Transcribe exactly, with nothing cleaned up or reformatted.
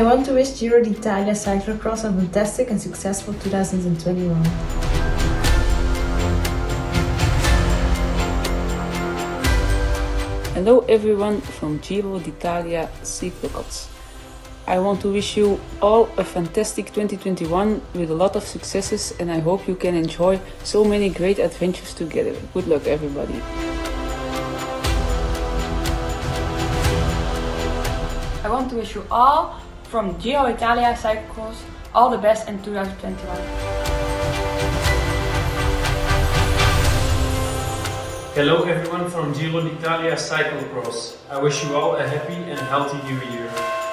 want to wish Giro d'Italia Cyclocross a fantastic and successful two thousand twenty-one. Hello everyone from Giro d'Italia Ciclocross. I want to wish you all a fantastic twenty twenty-one with a lot of successes, and I hope you can enjoy so many great adventures together. Good luck everybody. I want to wish you all from Giro d'Italia Cyclocross all the best in two thousand twenty-one. Hello everyone from Giro d'Italia Cyclocross. I wish you all a happy and healthy new year.